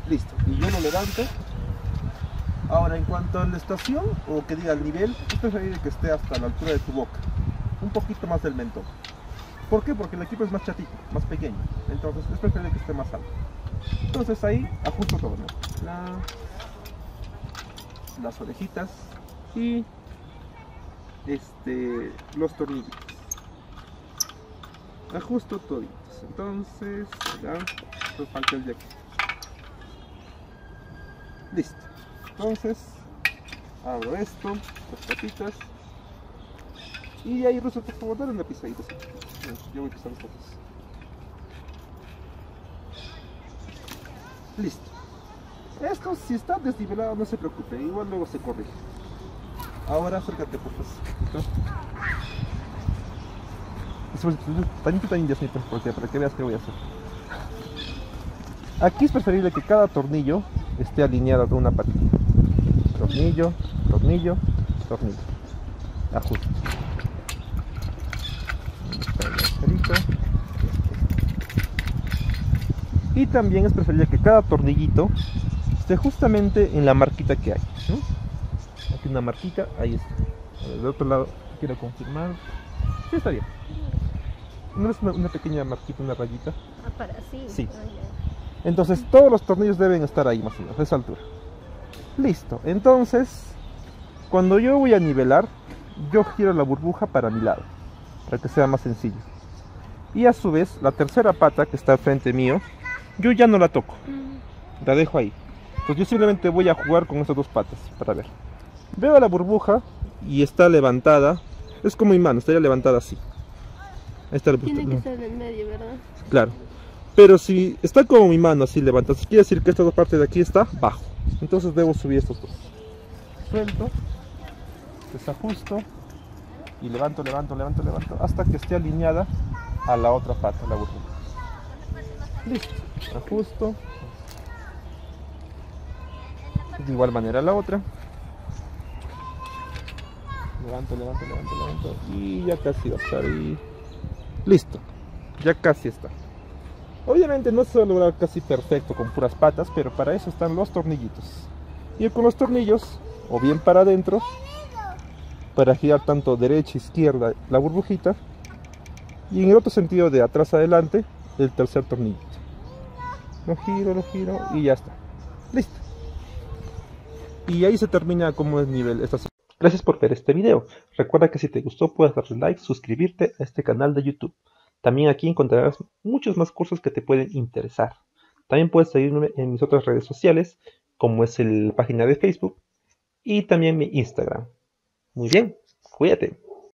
Listo, y yo lo levanto. Ahora, en cuanto a la estación, o que diga el nivel, es preferible que esté hasta la altura de tu boca, un poquito más del mentón. ¿Por qué? Porque el equipo es más chatito, más pequeño, entonces es preferible que esté más alto. Entonces ahí ajusto todo, ¿no? Las orejitas y los tornillos. Ajusto toditos. Entonces, ya, nos falta el de aquí. Listo. Entonces, abro esto, las patitas. Y ahí, Ruso, por favor, dale una pisadita. Yo voy a pisar las patas. Listo. Esto, si está desnivelado, no se preocupe, igual luego se corrige. Ahora acércate, por favor. Para que veas qué voy a hacer. Aquí es preferible que cada tornillo esté alineado con una patita. Tornillo, tornillo, tornillo. Ajuste. Y también es preferible que cada tornillito esté justamente en la marquita que hay, ¿no? Aquí una marquita, ahí está. Del otro lado, quiero confirmar. Sí, está bien. ¿No es una pequeña marquita, una rayita? Ah, para sí. Sí. Entonces todos los tornillos deben estar ahí más o menos, a esa altura. Listo. Entonces, cuando yo voy a nivelar, yo giro la burbuja para mi lado, para que sea más sencillo. Y a su vez, la tercera pata que está frente mío, yo ya no la toco. La dejo ahí. Entonces yo simplemente voy a jugar con estas dos patas para ver. Veo la burbuja y está levantada. Es como mi mano, estaría levantada así. Ahí está la burbuja. Tiene que ser en medio, ¿verdad? Claro. Pero si está como mi mano así levantada, quiere decir que estas dos partes de aquí está bajo. Entonces debo subir estos dos. Suelto, desajusto y levanto, levanto, levanto, levanto hasta que esté alineada a la otra pata, la burbuja. Listo. Ajusto. De igual manera la otra. Levanto, levanto, levanto, levanto. Y ya casi va a estar ahí. Listo. Ya casi está. Obviamente no se va a lograr casi perfecto con puras patas, pero para eso están los tornillitos. Y con los tornillos, o bien para adentro, para girar tanto derecha, izquierda, la burbujita. Y en el otro sentido, de atrás adelante, el tercer tornillito. Lo giro y ya está. Listo. Y ahí se termina como es nivel esta. Gracias por ver este video. Recuerda que si te gustó puedes darle like, suscribirte a este canal de YouTube. También aquí encontrarás muchos más cursos que te pueden interesar. También puedes seguirme en mis otras redes sociales, como es la página de Facebook y también mi Instagram. Muy bien, cuídate.